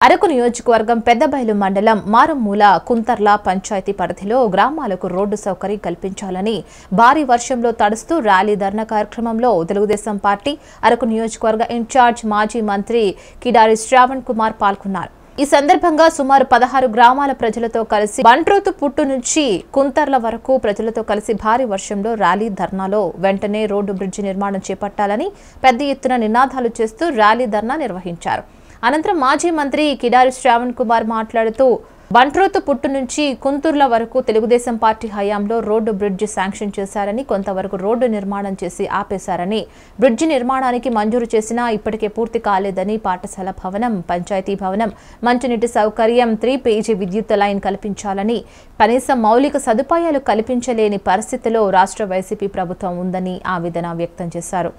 అరకు నియోజకవర్గం పెద్దబైలు మండలం మారుమూల కుంతర్ల పంచాయతీ పరిధిలో గ్రామాలకు రోడ్డు సౌకర్యం కల్పించాలని భారీ వర్షంలో తడుస్తూ ర్యాలీ ధర్నా కార్యక్రమంలో తెలుగుదేశం పార్టీ అరకు నియోజకవర్గ ఇన్ఛార్జ్ మాజీ మంత్రి కిడారి శ్రావణ్ కుమార్ పాల్గొన్నారు। ఈ సందర్భంగా సుమారు 16 గ్రామాల ప్రజలతో కలిసి బంట్రోతు పుట్టు నుంచి కుంతర్ల వరకు ప్రజలతో కలిసి భారీ వర్షంలో ర్యాలీ ధర్నాలో వెంటనే రోడ్డు బ్రిడ్జి నిర్మాణం చేపట్టాలని పెద్ద ఎత్తున నినాదాలు చేస్తూ ర్యాలీ ధర్నా నిర్వహించారు। అనంతరం మాజీ మంత్రి కిడారి శ్రావణ్ కుమార్ మాట్లాడుతూ బంట్రోతు పుట్టు నుంచి కుంతూర్ల వరకు తెలుగుదేశం పార్టీ హయాంలో రోడ్డు బ్రిడ్జి శాంక్షన్ చేశారని, కొంతవరకు రోడ్డు నిర్మాణం చేసి ఆపేశారని, బ్రిడ్జి నిర్మాణానికి మంజూరు చేసినా ఇప్పటికే పూర్తి కాలేదని, పాఠశాల భవనం, పంచాయతీ భవనం, మంచినీటి సౌకర్యం, 3 పేజీ విద్యుత్ లైన్ కల్పించాలని, కనీసం మౌలిక సదుపాయాలు కల్పించలేని పరిస్థితిలో రాష్ట్ర వైసీపీ ప్రభుత్వం ఉందని ఆవేదన వ్యక్తం చేశారు।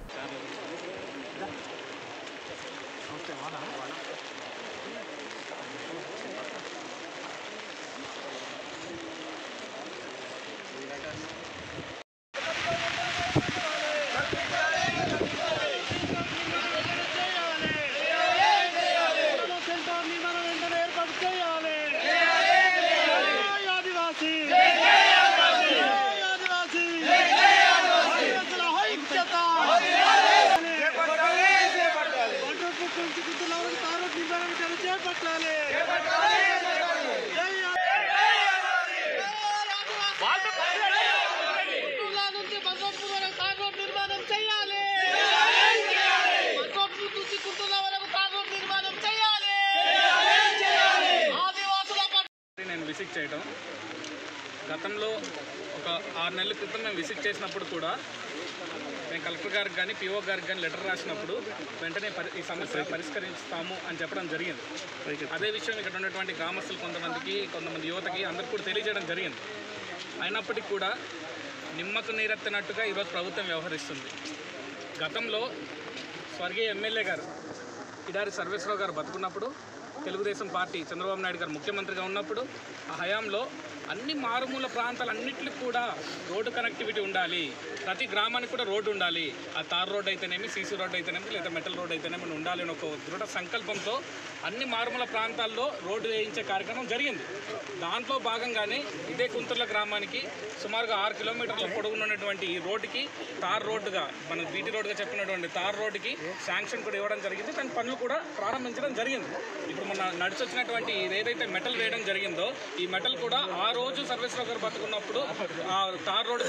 విజిట్ చేయడం గతంలో ఒక 6 నెలల క్రితం మేము విజిట్ చేసినప్పుడు కూడా మేము కలెక్టర్ గారికి కానీ పిఓ గారికి కానీ లెటర్ రాసినప్పుడు వెంటనే ఈ సమస్య పరిష్కరిస్తాము అని చెప్పడం జరిగింది। అదే విషయం ఇక్కడ ఉన్నటువంటి గ్రామస్తులు కొంతమంది యువతకి అందరికీ కూడా తెలియజేయడం జరిగింది। అయినప్పటికీ కూడా నిమ్మకు నీరెత్తినట్టుగా ఈరోజు ప్రభుత్వం వ్యవహరిస్తుంది। గతంలో స్వర్గీయ ఎమ్మెల్యే గారు కిడారి సర్వేశ్వరరావు గారు బతుకున్నప్పుడు, తెలుగుదేశం పార్టీ చంద్రబాబు నాయుడు గారు ముఖ్యమంత్రిగా ఉన్నప్పుడు ఆ హయాంలో అన్ని మారుమూల ప్రాంతాలన్నింటికి కూడా రోడ్డు కనెక్టివిటీ ఉండాలి, ప్రతి గ్రామానికి కూడా రోడ్డు ఉండాలి, ఆ తార్ రోడ్ అయితేనేమి, సీసీ రోడ్ అయితేనేమి, లేదా మెటల్ రోడ్ అయితేనేమి ఉండాలి అని ఒక దృఢ సంకల్పంతో అన్ని మారుమూల ప్రాంతాల్లో రోడ్డు వేయించే కార్యక్రమం జరిగింది। దాంట్లో భాగంగానే ఇదే కుంతర్ల గ్రామానికి సుమారుగా 6 కిలోమీటర్ల పొడవున్నటువంటి ఈ రోడ్డుకి తార్ రోడ్డుగా, మనం బీటీ రోడ్డుగా చెప్పినటువంటి తార్ రోడ్డుకి శాంక్షన్ కూడా ఇవ్వడం జరిగింది, దాని పనులు కూడా ప్రారంభించడం జరిగింది। ఇప్పుడు మన నడిచొచ్చినటువంటి ఏదైతే మెటల్ వేయడం జరిగిందో ఈ మెటల్ కూడా ఆ రోజు సర్వేశ్వరరావు గారు బతుకున్నప్పుడు ఆ తార్ రోడ్డుకు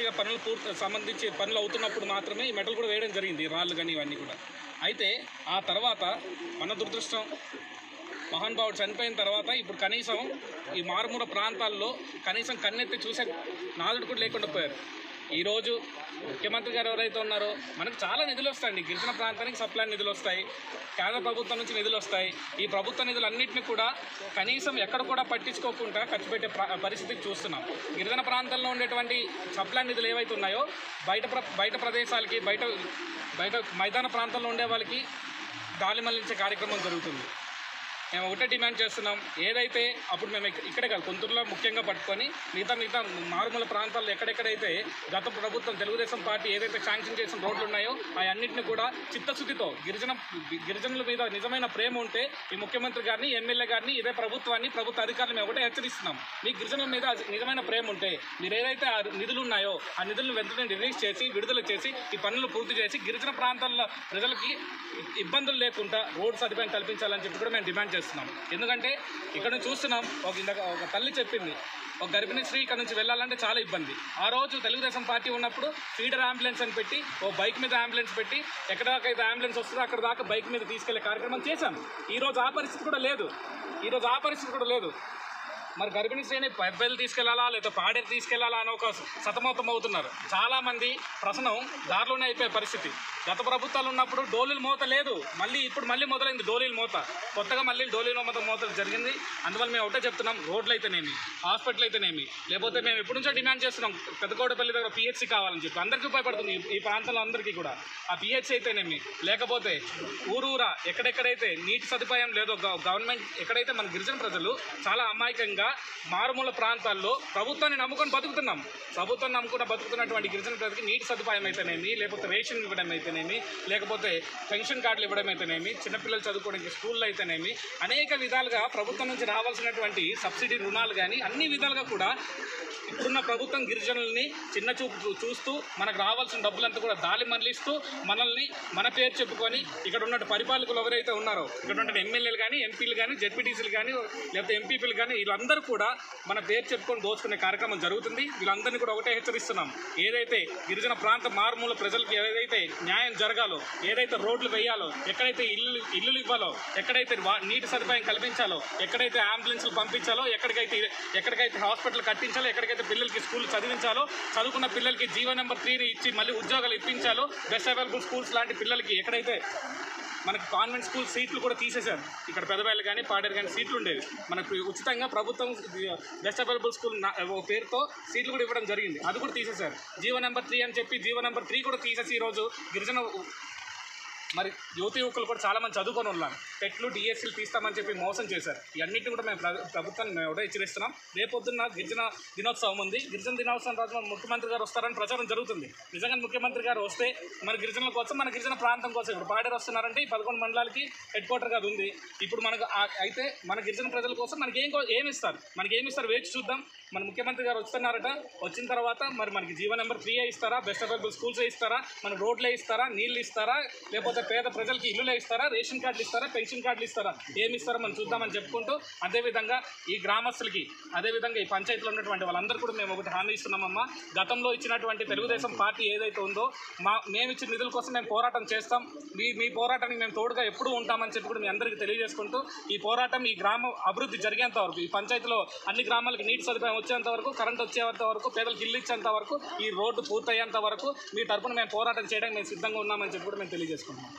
సంబంధించి పనులు అవుతున్నప్పుడు మాత్రమే ఈ మెటల్ కూడా వేయడం జరిగింది, రాళ్ళు కానీ ఇవన్నీ కూడా। అయితే ఆ తర్వాత మన దురదృష్టం, మహానుభావుడు చనిపోయిన తర్వాత ఇప్పుడు కనీసం ఈ మారుమూల ప్రాంతాల్లో కనీసం కన్నెత్తి చూసే నాదుడు కూడా లేకుండా పోయారు। ఈరోజు ముఖ్యమంత్రి గారు ఎవరైతే ఉన్నారో మనకు చాలా నిధులు వస్తాయండి, గిరిజన ప్రాంతానికి సప్లై నిధులు వస్తాయి, కేంద్ర ప్రభుత్వం నుంచి నిధులు వస్తాయి। ఈ ప్రభుత్వ నిధులన్నింటినీ కూడా కనీసం ఎక్కడ కూడా పట్టించుకోకుండా ఖర్చు పెట్టే పరిస్థితికి చూస్తున్నాం। గిరిజన ప్రాంతంలో ఉండేటువంటి సప్లై నిధులు ఏవైతే ఉన్నాయో బయట ప్రదేశాలకి, బయట మైదాన ప్రాంతంలో ఉండే వాళ్ళకి గాలి మళ్లించే కార్యక్రమం జరుగుతుంది। మేము ఒకటే డిమాండ్ చేస్తున్నాం, ఏదైతే అప్పుడు మేము ఇక్కడే కాదు కుంతూరులో ముఖ్యంగా పట్టుకొని మిగతా మారుమూల ప్రాంతాల్లో ఎక్కడెక్కడైతే గత ప్రభుత్వం తెలుగుదేశం పార్టీ ఏదైతే శాంక్షన్ చేసిన రోడ్లు ఉన్నాయో అవన్నింటినీ కూడా చిత్తశుద్ధితో గిరిజనుల మీద నిజమైన ప్రేమ ఉంటే ఈ ముఖ్యమంత్రి గారిని, ఎమ్మెల్యే గారిని, ఇదే ప్రభుత్వాన్ని, ప్రభుత్వ అధికారులు మేము ఒకటే హెచ్చరిస్తున్నాం, మీ గిరిజనుల మీద నిజమైన ప్రేమ ఉంటే మీరు ఏదైతే ఆ నిధులు ఉన్నాయో ఆ నిధులను వెంటనే రిలీజ్ చేసి, విడుదల చేసి ఈ పనులు పూర్తి చేసి గిరిజన ప్రాంతాల్లో ప్రజలకి ఇబ్బందులు లేకుండా రోడ్డు సదుపాయం కల్పించాలని చెప్పి కూడా మేము డిమాండ్ చేస్తున్నాం। ఎందుకంటే ఇక్కడ చూస్తున్నాం, ఒక తల్లి చెప్పింది, ఒక గర్భిణీ స్త్రీ ఇక్కడ నుంచి వెళ్ళాలంటే చాలా ఇబ్బంది। ఆ రోజు తెలుగుదేశం పార్టీ ఉన్నప్పుడు ఫీడర్ అంబులెన్స్ అని పెట్టి, ఓ బైక్ మీద అంబులెన్స్ పెట్టి ఎక్కడ దాకా అయితే అంబులెన్స్ వస్తుందో అక్కడ దాకా బైక్ మీద తీసుకెళ్లే కార్యక్రమం చేశాం। ఈరోజు ఆ పరిస్థితి కూడా లేదు। మరి గర్భిణీ శ్రేణి పెద్దలు తీసుకెళ్లాలా లేదా పాడేరు తీసుకెళ్లాలా అని ఒక సతమతం అవుతున్నారు। చాలామంది ప్రసనం దారిలోనే అయిపోయే పరిస్థితి। గత ప్రభుత్వాలు ఉన్నప్పుడు డోలీల మోత లేదు, ఇప్పుడు మళ్ళీ మొదలైంది డోలీల మోత, కొత్తగా మళ్ళీ డోలీల మోత జరిగింది। అందువల్ల మేము ఒకటే చెప్తున్నాం, రోడ్లు అయితేనేమి, హాస్పిటల్ అయితేనేమి, లేకపోతే మేము ఎప్పటి నుంచో డిమాండ్ చేస్తున్నాం పెద్దకోటపల్లి దగ్గర పిహెచ్సి కావాలని చెప్పి అందరికీ ఉపయోగపడుతుంది ఈ ప్రాంతంలో అందరికీ కూడా। ఆ పిహెచ్సి అయితేనేమి, లేకపోతే ఊరూరా ఎక్కడెక్కడైతే నీటి సదుపాయం లేదో గవర్నమెంట్, ఎక్కడైతే మన గిరిజన ప్రజలు చాలా అమాయకంగా అదేవిధంగా మారుమూల ప్రాంతాల్లో ప్రభుత్వాన్ని నమ్ముకొని బతుకుతున్నాం. ప్రభుత్వాన్ని నమ్ముకుని బతుకుతున్నటువంటి గిరిజన ప్రజలకు నీటి సదుపాయం అయితేనేమి, లేకపోతే రేషన్ ఇవ్వడం అయితేనేమి, లేకపోతే పెన్షన్ కార్డులు ఇవ్వడం అయితేనేమి, చిన్నపిల్లలు చదువుకోవడానికి స్కూళ్ళు అయితేనేమి, అనేక విధాలుగా ప్రభుత్వం నుంచి రావాల్సినటువంటి సబ్సిడీ రుణాలు కానీ అన్ని విధాలుగా కూడా ఇప్పుడున్న ప్రభుత్వం గిరిజనుల్ని చిన్న చూపు చూస్తూ మనకు రావాల్సిన డబ్బులంతా కూడా దాలి మరలిస్తూ మనల్ని మన పేరు చెప్పుకొని ఇక్కడ ఉన్న పరిపాలకులు ఎవరైతే ఉన్నారో, ఇక్కడ ఉన్న ఎమ్మెల్యేలు కానీ, ఎంపీలు కానీ, జెడ్పీటీసీలు కానీ, లేకపోతే ఎంపీపీలు కానీ, వీళ్ళందరూ కూడా మన పేరు చెప్పుకొని దోచుకునే కార్యక్రమం జరుగుతుంది. వీళ్ళందరినీ కూడా ఒకటే హెచ్చరిస్తున్నాం. ఏదైతే గిరిజన ప్రాంత మారుమూల ప్రజలకు ఏదైతే న్యాయం జరగాలో, ఏదైతే రోడ్లు వేయాలో, ఎక్కడైతే ఇల్లులు ఇవ్వాలో, ఎక్కడైతే నీటి సదుపాయం కల్పించాలో, ఎక్కడైతే అంబులెన్స్లు పంపించాలో, ఎక్కడికైతే హాస్పిటల్ కట్టించాలో, ఎక్కడికైతే పిల్లలకి స్కూల్ చదివించాలో, చదువుకున్న పిల్లలకి జీవో నెంబర్ 3ని ఇచ్చి మళ్ళీ ఉద్యోగాలు ఇప్పించాలో, బెస్ట్ అవైలబుల్ స్కూల్స్ లాంటి పిల్లలకి ఎక్కడైతే మనకి కాన్వెంట్ స్కూల్ సీట్లు కూడా తీసేశారు. ఇక్కడ పెదవాళ్ళు కానీ, పాడేరు కానీ సీట్లు ఉండేవి. మనకు ఉచితంగా ప్రభుత్వం బెస్ట్ అవైలబుల్ స్కూల్ పేరుతో సీట్లు కూడా ఇవ్వడం జరిగింది. అది కూడా తీసేశారు. జీవో నెంబర్ 3 అని చెప్పి జీవో నెంబర్ 3 కూడా తీసేసి ఈరోజు గిరిజన మరి యువతి యువకులు కూడా చాలామంది చదువుకొని ఉన్నారు. టెట్లు, డిఎస్సీలు తీస్తామని చెప్పి మోసం చేశారు. ఇవన్నింటినీ కూడా మేము ప్రభుత్వాన్ని మేము ఒకటే హెచ్చరిస్తున్నాం. రేపొద్దున్న గిరిజన దినోత్సవం ఉంది. గిరిజన దినోత్సవం రోజు ముఖ్యమంత్రి గారు వస్తారని ప్రచారం జరుగుతుంది. నిజంగా ముఖ్యమంత్రి గారు వస్తే మన గిరిజనుల కోసం, మన గిరిజన ప్రాంతం కోసం, ఇప్పుడు పాడేరు వస్తున్నారంటే ఈ 11 మండలాలకి హెడ్ క్వార్టర్గా అది ఉంది. ఇప్పుడు మనకు అయితే మన గిరిజన ప్రజల కోసం మనకి ఏమి ఇస్తారు వేచి చూద్దాం. మన ముఖ్యమంత్రి గారు వస్తున్నారట. వచ్చిన తర్వాత మరి మనకి జీవో నెంబర్ 3 ఇస్తారా, బెస్ట్ అవైలబుల్ స్కూల్స్ ఇస్తారా, మన రోడ్లే ఇస్తారా, నీళ్ళు ఇస్తారా, లేకపోతే పేద ప్రజలకి ఇల్లులే ఇస్తారా, రేషన్ కార్డులు ఇస్తారా, పెన్షన్ కార్డులు ఇస్తారా, ఏమి ఇస్తారో మనం చూద్దామని చెప్పుకుంటూ, అదేవిధంగా ఈ గ్రామస్తులకి, అదేవిధంగా ఈ పంచాయతీలో ఉన్నటువంటి వాళ్ళందరూ కూడా మేము ఒకటి హామీ ఇస్తున్నామమ్మా. గతంలో ఇచ్చినటువంటి తెలుగుదేశం పార్టీ ఏదైతే ఉందో మేము ఇచ్చిన నిధుల కోసం మేము పోరాటం చేస్తాం. మీ పోరాటానికి మేము తోడుగా ఎప్పుడూ ఉంటామని చెప్పి కూడా మీ అందరికీ తెలియజేసుకుంటూ, ఈ పోరాటం ఈ గ్రామ అభివృద్ధి జరిగేంత వరకు, ఈ పంచాయతీలో అన్ని గ్రామాలకి నీటి సదుపాయం వచ్చేంత వరకు, కరెంట్ వచ్చేంత వరకు, పేదలకు ఇల్లు ఇచ్చేంత వరకు, ఈ రోడ్డు పూర్తయ్యేంత వరకు మీ తరపున మేము పోరాటం చేయడానికి మేము సిద్ధంగా ఉన్నామని చెప్పి కూడా మేము తెలియజేసుకుంటాం.